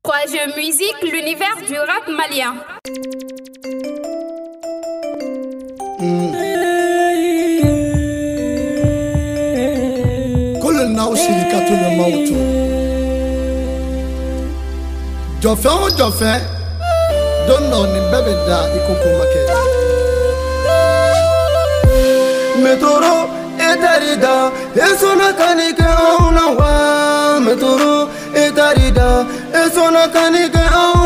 3 jeux musique, l'univers du rap malien. كل شركة الموت جوفين دونو نبابي دا يكوكو مكي متورو إتاريدا يسونا كانيك أوناوا متورو إتاريدا يسونا كانيك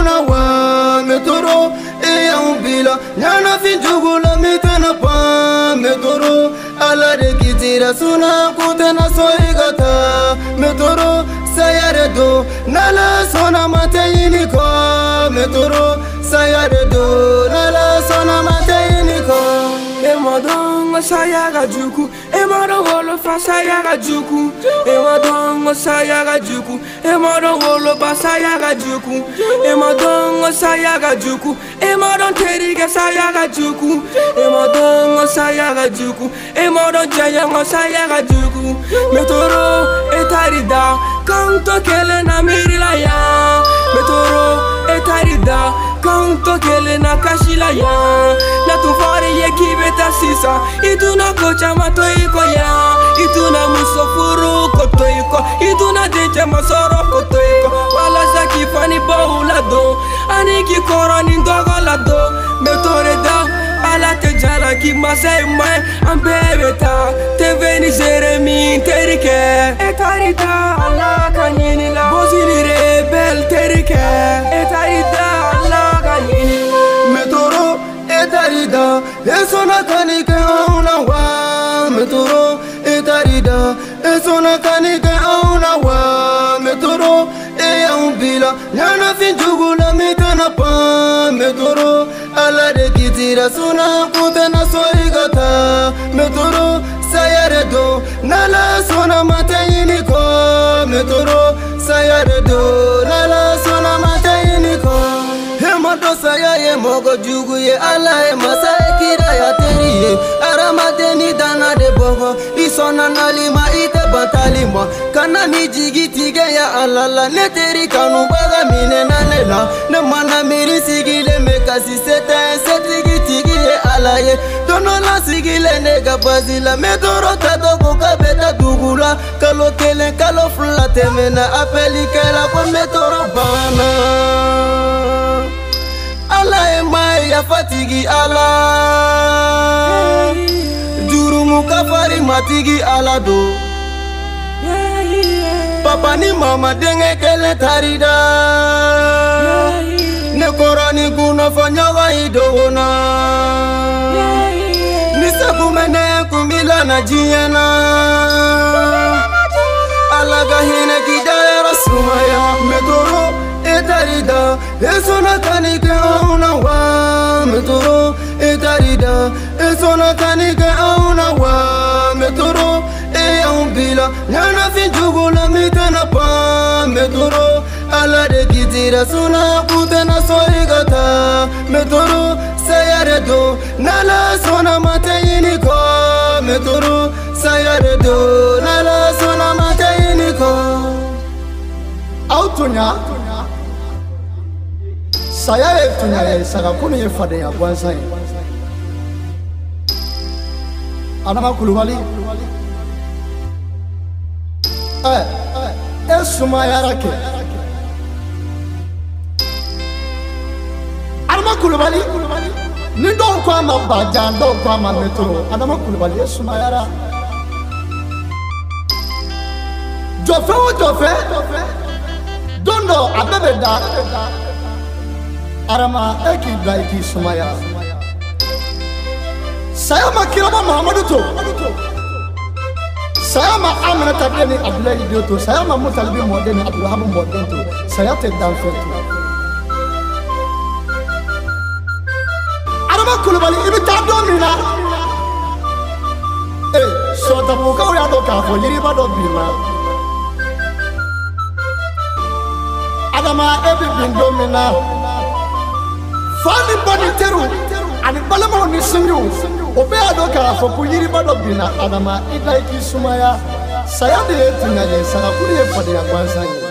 أوناوا متورو إيام بيلا نانا في جوغولا ميتنا با متورو على ركيتيرا سونا كوتنا سويغاتا متورو سياردو نالا سونا ماتينيكو متورو سياردو نالا سونا ماتينيكو Emadongo sayaga juku, emadongo fa sayaga juku, emadongo sayaga juku, emadongo ba sayaga juku, emadongo sayaga juku, emadon teriga sayaga juku, emadongo sayaga juku, emadon jayango sayaga juku, metoro etarida, kanto kele na mirila ya, metoro etarida, kanto kele na kashila ya, na tufari yeki beta sisa, ituna kocha matoiko ya, ituna musofuru kotoiko, ituna deche masoro kotoiko, wala saki fani baulado, aniki koroni ndogo lado, metore da, ala te jala ki masai mai, ambebeta, te veni Jeremy terike, etarida, ala kanyini la, bozini rebel terike, etarida, ala kanyini, metoro etarida, esona kanike aunawa, metoro etarida, esona kanike aunawa, metoro eyaumbila, nyana finjugula mitana pa, metoro ala de kitira suna kutena soigata, metoro sayaredo, nala sona matayiniko, metoro sayaredo, nala sona matayiniko. Hemado sayaye mogo jugu ye ala e masae kira ya teriye, aramadeni dana de bogo, isona nalima ite batalima, kana mi jigi tige ya alala, ne teri kanu baga mine nanela, ne mana miri sigile mekasi setigi tigi ye alaye, dono la sigile nega bazila, medoro tadogo kabeta dugula, kalo kele kalo fula temena, apeli kela kwa metoro bana. Allah mai ya fatigi ala jurumu kafari matigi ala do papa ni mama denge kele tarida ne korani kuno fanyaga idona nisa kumene kumila na jiana ala gahine kidaya rasumaya metoro etarida esona kanike aunawa metoro etarida esona kanike aunawa metoro eyaumbila nyana finjugula mitana pa metoro ala de kitira suna kutena soigata metoro sayaredo nala sona matayiniko metoro sayaredo nala sona matayiniko autonya saya etunya ya saka kunu ye fade ya gwansa ye Adama Coulibaly esuma yarake Adama Coulibaly ni do kwa mabaja do kwa metro Adama Coulibaly esuma yara jofe dondo abebeda arama eki blaiki sumaya sayama kirama Muhammadu to sayama amana tabeni Abdullahi Dioto sayama Mutalibi modeni Abraham modento sayate danfeto Adama Coulibaly ibita domina so tabuka ya do ka fo yiriba do bima Adama ebi bindomina Fani bani teru ani balama ni sinyo obe adoka fo kuyiri bado bina Adama idlaiki sumaya sayade tunaje saka kuri e fode ya kwansa